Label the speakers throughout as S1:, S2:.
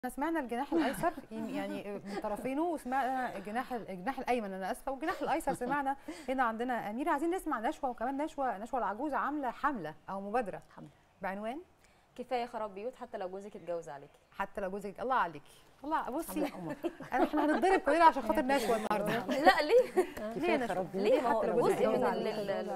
S1: احنا سمعنا الجناح الايسر يعني من طرفينه، وسمعنا الجناح الايمن، انا اسفه، والجناح الايسر سمعنا هنا عندنا اميره. عايزين نسمع نشوى، وكمان نشوى العجوزه عامله حمله او مبادره بعنوان
S2: كفايه خراب بيوت حتى لو جوزك اتجوز عليكي.
S1: حتى لو جوزك، الله عليكي، الله بصي احنا هنتضرب كلنا عشان خاطر نشوى النهارده.
S2: لا ليه؟
S1: كفايه خراب بيوت
S2: ليه؟ ما هو
S1: حتى لو
S2: جزء من
S1: عليكي.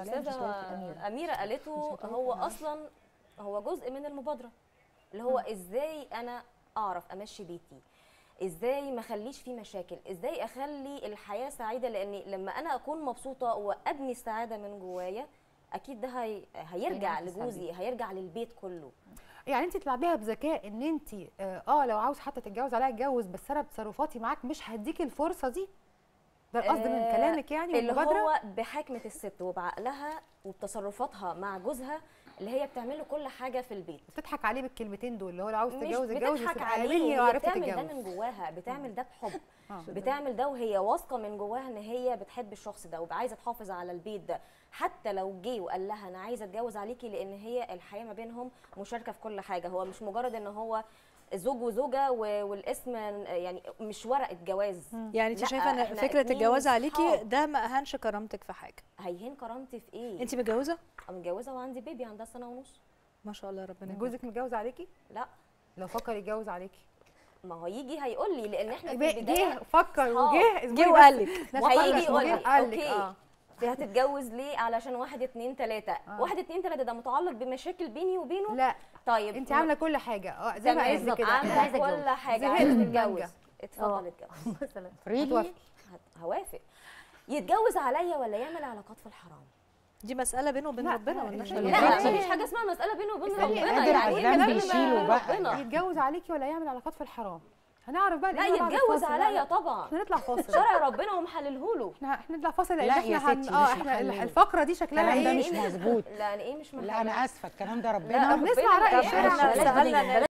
S2: الاستاذه اميره قالته، هو اصلا هو جزء من المبادره اللي هو ازاي انا اعرف امشي بيتي، ازاي ما اخليش فيه مشاكل، ازاي اخلي الحياه سعيده، لان لما انا اكون مبسوطه وابني السعاده من جوايا اكيد ده هيرجع لجوزي، هيرجع للبيت كله.
S1: يعني انت تلعبيها بذكاء ان انت لو عاوز حتى تتجوز عليها اتجوز، بس انا بتصرفاتي معاك مش هديك الفرصه دي. ده القصد من كلامك يعني؟
S2: اللي هو بحكمه الست وبعقلها وبتصرفاتها مع جوزها اللي هي بتعمل له كل حاجه في البيت.
S1: بتضحك عليه بالكلمتين دول اللي هو لو عاوز تتجوز اتجوز،
S2: بتضحك عليه، هي بتعمل ده من جواها، بتعمل ده بحب، بتعمل ده وهي واثقه من جواها ان هي بتحب الشخص ده وعايزه تحافظ على البيت ده، حتى لو جه وقال لها انا عايزه اتجوز عليكي، لان هي الحياه ما بينهم مشاركه في كل حاجه، هو مش مجرد ان هو زوج وزوجه والاسم يعني مش ورقه جواز.
S3: يعني انت شايفه ان فكره الجواز عليكي ده ما اهانش كرامتك في حاجه؟
S2: هيهين كرامتي في ايه؟
S3: انت متجوزه؟
S2: متجوزه وعندي بيبي عندها سنه ونص.
S3: ما شاء الله، ربنا يبارك.
S1: جوزك متجوز عليكي؟
S2: لا.
S1: لو فكر يتجوز عليكي
S2: ما هو يجي هيقول لي، لان احنا في
S1: البدايه جه فكر وجه
S3: وقال لك،
S2: هيجي يقول لي اوكي هتتجوز ليه؟ علشان 1 2 3. 1 2 3 ده متعلق بمشاكل بيني وبينه؟
S1: لا.
S2: طيب
S1: انت عامله كل حاجه زي ما قلت كده،
S2: عامله كل حاجه، عايزه تتجوز، اتفضل اتجوز
S1: مثلا فريدي.
S2: هوافق. يتجوز عليا ولا يعمل علاقات في الحرام؟
S3: دي مساله بينه وبين ربنا.
S2: لا مفيش حاجه اسمها مساله بينه وبين ربنا، يعني
S4: بيشيله بقى.
S1: يتجوز عليكي ولا يعمل علاقات في الحرام؟ هنعرف بقى.
S2: لا يتجوز عليا طبعا.
S1: احنا نطلع فاصل،
S2: شرع ربنا ومحلله له.
S1: احنا نطلع فاصل لان
S4: لا
S1: احنا الفقره دي شكلها
S4: ايه؟ ده مش مظبوط.
S2: لا انا ايه مش محلله؟
S4: لا انا اسفه، الكلام ده ربنا.
S1: بنسمع راي الشارع.
S3: احنا سالنا